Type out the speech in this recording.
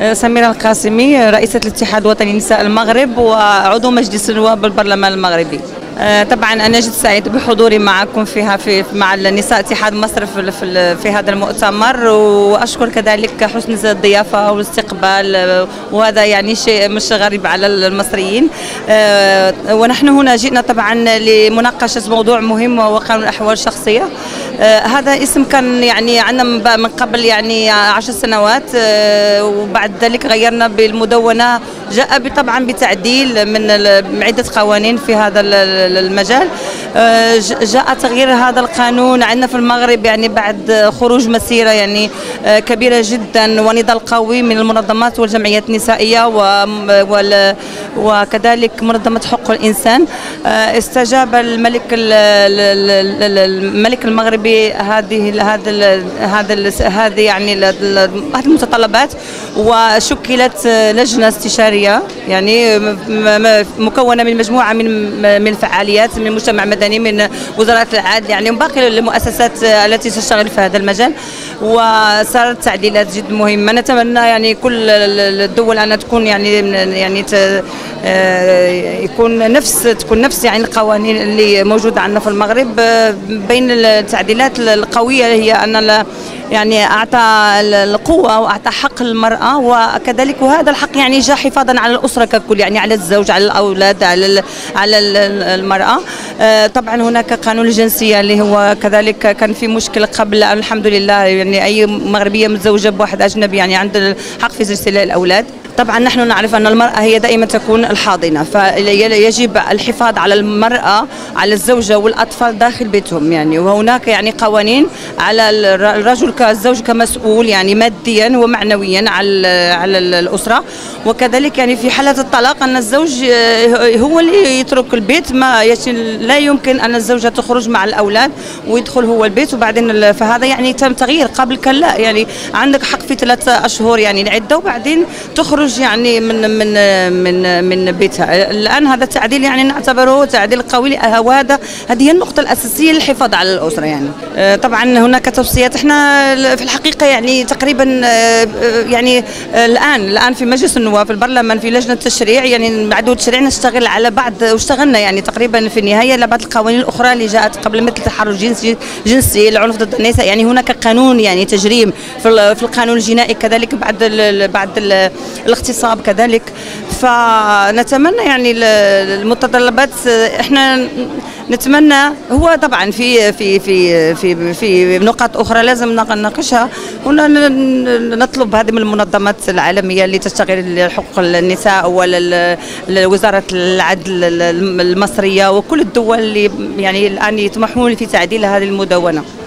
سميرة القاسمي، رئيسة الاتحاد الوطني لنساء المغرب وعضو مجلس النواب البرلمان المغربي. طبعا انا جد سعيد بحضوري معكم مع النساء اتحاد مصر في هذا المؤتمر، واشكر كذلك حسن الضيافه والاستقبال، وهذا يعني شيء مش غريب على المصريين. ونحن هنا جئنا طبعا لمناقشه موضوع مهم وهو قانون الاحوال الشخصيه. هذا اسم كان يعني عندنا من قبل يعني 10 سنوات، وبعد ذلك غيرنا بالمدونه، جاء طبعا بتعديل من عده قوانين في هذا المجال. جاء تغيير هذا القانون عندنا في المغرب يعني بعد خروج مسيره يعني كبيره جدا ونضال قوي من المنظمات والجمعيات النسائيه وكذلك منظمه حقوق الانسان. استجاب الملك المغربي هذه يعني المتطلبات، وشكلت لجنه استشاريه يعني مكونه من مجموعه من الفعاليات من المجتمع المدني، من وزاره العدل، يعني من باقي المؤسسات التي تشتغل في هذا المجال. وصارت تعديلات جد مهمه. نتمنى يعني كل الدول ان تكون يعني تكون نفس يعني القوانين اللي موجوده عندنا في المغرب. بين التعديلات القويه هي ان يعني اعطى القوه واعطى حق المراه، وكذلك وهذا الحق يعني جاء حفاظا على الاسره ككل، يعني على الزوج، على الاولاد، على المراه. طبعا هناك قانون الجنسيه اللي هو كذلك كان في مشكله قبل، الحمد لله يعني اي مغربيه متزوجه بواحد اجنبي يعني عنده الحق في ارسال الاولاد. طبعا نحن نعرف ان المراه هي دائما تكون الحاضنه، فيجب الحفاظ على المراه، على الزوجه والاطفال داخل بيتهم يعني. وهناك يعني قوانين على الرجل كالزوج كمسؤول يعني ماديا ومعنويا على الاسره، وكذلك يعني في حاله الطلاق ان الزوج هو اللي يترك البيت، لا يمكن ان الزوجه تخرج مع الاولاد ويدخل هو البيت وبعدين. فهذا يعني تم تغيير. قبل كان لا، يعني عندك حق في 3 أشهر يعني العده وبعدين تخرج يعني من بيتها. الان هذا التعديل يعني نعتبره تعديل قوي، هذه هي النقطه الاساسيه للحفاظ على الاسره يعني. طبعا هناك توصيات. احنا في الحقيقه يعني تقريبا يعني الان في مجلس النواب في البرلمان في لجنه التشريع يعني عدو التشريع نشتغل على بعض، واشتغلنا يعني تقريبا في النهايه على بعض القوانين الاخرى اللي جاءت قبل، مثل التحرش الجنسي، العنف ضد النساء. يعني هناك قانون يعني تجريم في القانون الجنائي كذلك بعد الاغتصاب كذلك. فنتمنى يعني المتطلبات احنا نتمنى. هو طبعا في نقاط اخرى لازم نناقشها، ونطلب هذه من المنظمات العالميه اللي تشتغل حقوق النساء ووزاره العدل المصريه وكل الدول اللي يعني الان يطمحون في تعديل هذه المدونه.